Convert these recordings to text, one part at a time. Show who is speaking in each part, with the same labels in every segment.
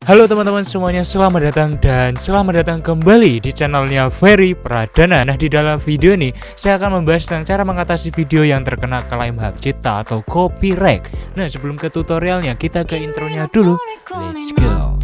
Speaker 1: Halo teman-teman semuanya, selamat datang dan selamat datang kembali di channelnya Ferry Pradana. Nah, di dalam video ini saya akan membahas tentang cara mengatasi video yang terkena klaim hak cipta atau copyright. Nah, sebelum ke tutorialnya, kita ke intronya dulu. Let's go.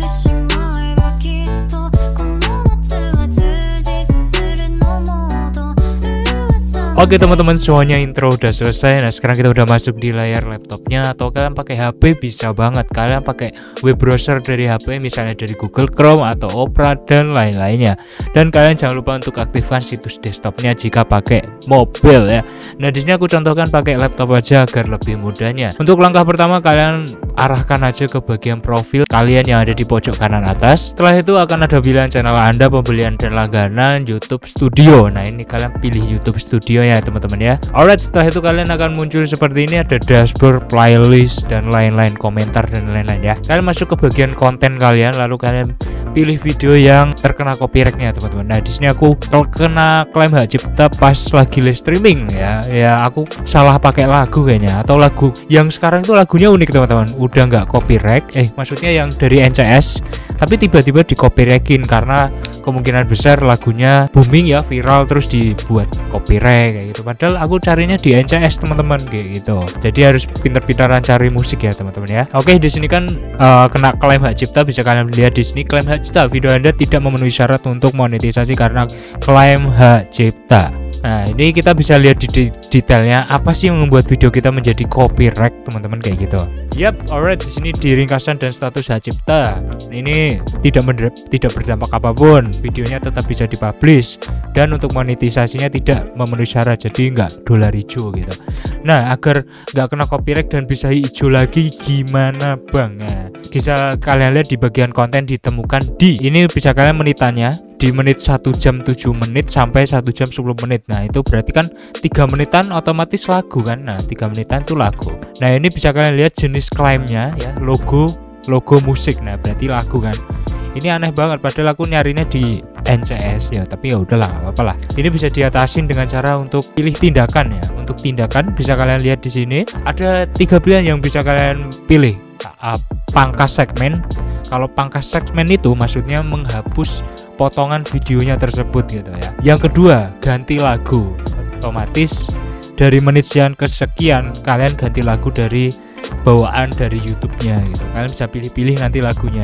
Speaker 1: Oke teman-teman semuanya, intro udah selesai. Nah, sekarang kita udah masuk di layar laptopnya, atau kalian pakai HP bisa banget. Kalian pakai web browser dari HP, misalnya dari Google Chrome atau Opera dan lain-lainnya. Dan kalian jangan lupa untuk aktifkan situs desktopnya jika pakai mobil ya. Nah, di sini aku contohkan pakai laptop aja agar lebih mudahnya. Untuk langkah pertama, kalian arahkan aja ke bagian profil kalian yang ada di pojok kanan atas. Setelah itu akan ada pilihan channel Anda, pembelian dan langganan, YouTube Studio. Nah, ini kalian pilih YouTube Studio ya teman-teman ya. Alright, setelah itu kalian akan muncul seperti ini, ada dashboard, playlist dan lain-lain, komentar dan lain-lain ya. Kalian masuk ke bagian konten kalian, lalu kalian pilih video yang terkena copyrightnya teman-teman. Nah, di sini aku kena klaim hak cipta pas lagi live streaming ya. Ya, aku salah pakai lagu kayaknya, atau lagu yang sekarang itu lagunya unik teman-teman. Udah nggak copyright, maksudnya yang dari NCS, tapi tiba-tiba di copyrightin karena kemungkinan besar lagunya booming ya, viral, terus dibuat copyright kayak gitu. Padahal aku carinya di NCS teman-teman kayak gitu. Jadi harus pinter-pinteran cari musik ya teman-teman ya. Oke, di sini kan kena klaim hak cipta, bisa kalian lihat di sini klaim hak cipta. Video Anda tidak memenuhi syarat untuk monetisasi karena klaim hak cipta. Nah, ini kita bisa lihat di detailnya apa sih yang membuat video kita menjadi copyright teman-teman kayak gitu. Yap, alright, di sini di ringkasan dan status hak cipta. Ini tidak berdampak apapun. Videonya tetap bisa dipublish dan untuk monetisasinya tidak memenuhi syarat, jadi nggak dolar hijau gitu. Nah, agar nggak kena copyright dan bisa hijau lagi gimana bang? Nah, bisa kalian lihat di bagian konten ditemukan di ini, bisa kalian menitannya di menit 1 jam 7 menit sampai 1 jam 10 menit. Nah, itu berarti kan 3 menitan otomatis lagu kan. Nah, 3 menitan itu lagu. Nah, ini bisa kalian lihat jenis klaimnya ya, logo musik. Nah, berarti lagu kan. Ini aneh banget, padahal aku nyarinya di NCS ya, tapi ya udahlah, nggak apa-apa lah. Ini bisa diatasin dengan cara untuk pilih tindakan ya. Untuk tindakan bisa kalian lihat di sini ada 3 pilihan yang bisa kalian pilih. Pangkas segmen. Kalau pangkas segmen itu maksudnya menghapus potongan videonya tersebut gitu ya. Yang kedua, ganti lagu. Otomatis dari menit sekian ke sekian kalian ganti lagu dari bawaan dari YouTube-nya gitu. Kalian bisa pilih-pilih nanti lagunya.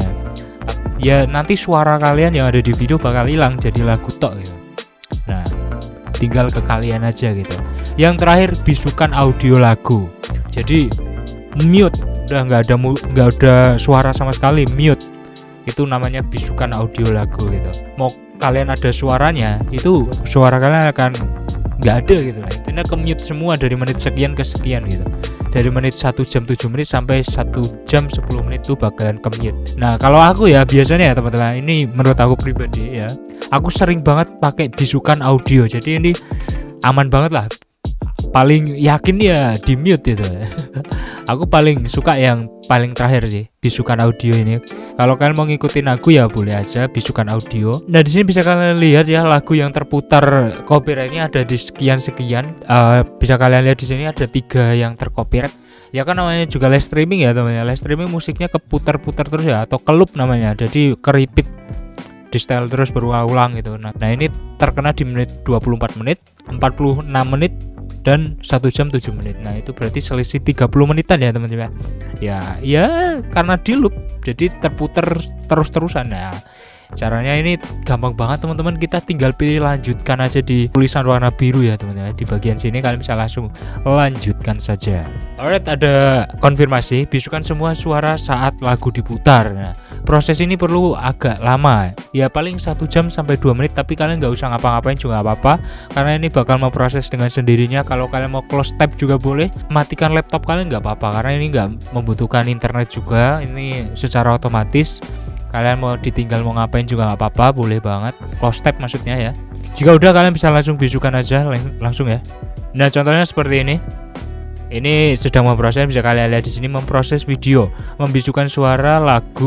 Speaker 1: Ya, nanti suara kalian yang ada di video bakal hilang jadi lagu tok gitu. Nah, tinggal ke kalian aja gitu. Yang terakhir, bisukan audio lagu. Jadi mute, udah nggak ada suara sama sekali, mute. Itu namanya bisukan audio lagu gitu. Mau kalian ada suaranya, itu suara kalian akan nggak ada gitu lah. Itu ke mute semua dari menit sekian ke sekian gitu. Dari menit 1 jam 7 menit sampai 1 jam 10 menit tuh bakalan ke mute. Nah, kalau aku ya biasanya ya teman-teman, ini menurut aku pribadi ya, aku sering banget pakai bisukan audio. Jadi ini aman banget lah. Paling yakin ya di mute gitu. Aku paling suka yang paling terakhir sih, bisukan audio ini. Kalau kalian mau ngikutin aku ya boleh aja bisukan audio. Nah, di sini bisa kalian lihat ya, lagu yang terputar copyrightnya ada di sekian. Bisa kalian lihat di sini ada 3 yang tercopyright. Ya kan namanya juga live streaming ya teman-teman. Live streaming musiknya keputar-putar terus ya, atau kelup namanya. Jadi keripit di style terus berulang-ulang gitu. Nah, ini terkena di menit 24 menit, 46 menit dan 1 jam 7 menit. Nah, itu berarti selisih 30 menitan ya teman-teman. Ya karena di loop jadi terputar terus-terusan. Nah, caranya ini gampang banget teman-teman. Kita tinggal pilih lanjutkan aja di tulisan warna biru ya teman-teman. Di bagian sini kalian bisa langsung lanjutkan saja. Alright, ada konfirmasi bisukan semua suara saat lagu diputar. Nah, proses ini perlu agak lama ya, paling 1 jam sampai 2 menit, tapi kalian nggak usah ngapa-ngapain juga nggak apa-apa karena ini bakal memproses dengan sendirinya. Kalau kalian mau close tab juga boleh, matikan laptop kalian nggak apa-apa karena ini nggak membutuhkan internet juga, ini secara otomatis. Kalian mau ditinggal mau ngapain juga nggak apa-apa, boleh banget. Close tab maksudnya ya. Jika udah, kalian bisa langsung bisukan aja langsung ya. Nah, contohnya seperti ini. Ini sedang memproses, bisa kalian lihat di sini, memproses video, membisukan suara lagu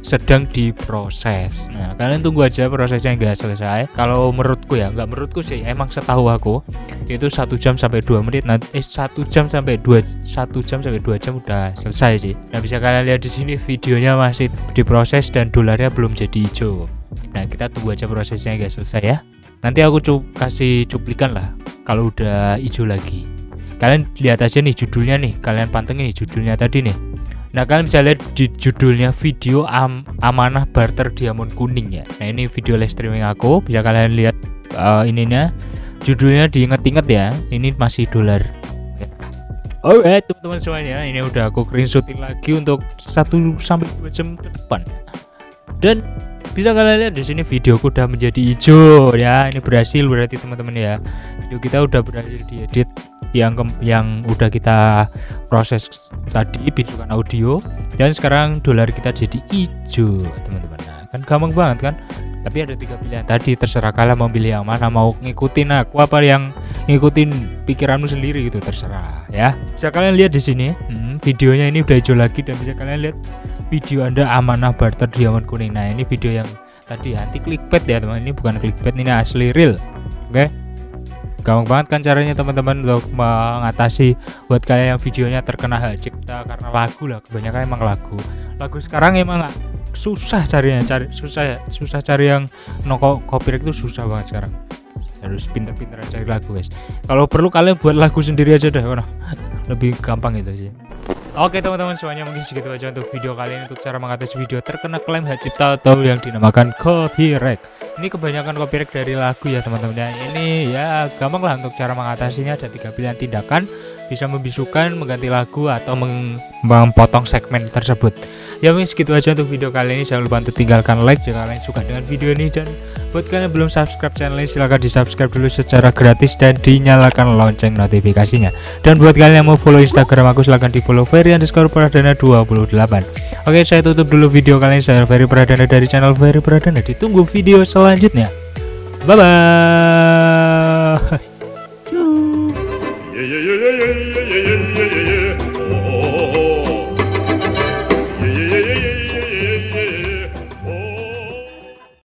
Speaker 1: sedang diproses. Nah, kalian tunggu aja prosesnya nggak selesai. Kalau menurutku ya, nggak menurutku sih, emang setahu aku itu 1 jam sampai 2 menit. Nanti 1 jam sampai 2 jam udah selesai sih. Nah, bisa kalian lihat di sini videonya masih diproses dan dolarnya belum jadi hijau. Nah, kita tunggu aja prosesnya nggak selesai ya. Nanti aku kasih cuplikan lah kalau udah hijau lagi. Kalian lihat aja nih judulnya nih, kalian pantengin nih judulnya tadi nih. Nah, kalian bisa lihat di judulnya video amanah barter diamond kuning ya. Nah, ini video live streaming aku, bisa kalian lihat ininya. Judulnya diinget-inget ya, ini masih dolar. Oke, teman-teman semuanya, ini udah aku screenshotin lagi untuk 1 sampai 2 jam ke depan. Dan bisa kalian lihat di sini videoku udah menjadi hijau ya. Ini berhasil berarti teman-teman ya. Video kita udah berhasil diedit yang udah kita proses tadi, bisukan audio, dan sekarang dolar kita jadi hijau teman-teman. Nah, kan gampang banget kan. Tapi ada 3 pilihan tadi, terserah kalian mau pilih yang mana, mau ngikutin aku apa yang ngikutin pikiranmu sendiri gitu, terserah ya. Bisa kalian lihat di sini videonya ini udah hijau lagi, dan bisa kalian lihat video Anda amanah barter diamond kuning. Nah, ini video yang tadi anti clickbait ya teman, ini bukan clickbait, ini asli real. Oke, gampang banget kan caranya teman-teman untuk mengatasi buat kalian yang videonya terkena hak cipta karena lagu lah, kebanyakan emang lagu sekarang emang susah carinya, susah cari yang no copyright itu susah banget sekarang. Harus pinter-pinteran cari lagu guys. Kalau perlu kalian buat lagu sendiri aja deh, lebih gampang itu sih. Oke teman-teman semuanya, mungkin segitu aja untuk video kali ini, untuk cara mengatasi video terkena klaim hak cipta atau yang dinamakan copyright. Ini kebanyakan copyright dari lagu ya teman-teman. Dan ini ya gampang lah untuk cara mengatasinya. Ada 3 pilihan tindakan, bisa membisukan, mengganti lagu, atau memotong segmen tersebut. Ya mungkin segitu aja untuk video kali ini. Jangan lupa untuk tinggalkan like jika kalian suka dengan video ini, dan buat kalian yang belum subscribe channel ini, silahkan di subscribe dulu secara gratis dan dinyalakan lonceng notifikasinya. Dan buat kalian yang mau follow Instagram aku, silahkan di follow Ferry_Pradana28. Oke, saya tutup dulu video kali ini. Saya Ferry Pradana dari channel Ferry Pradana. Ditunggu video selanjutnya. Bye bye.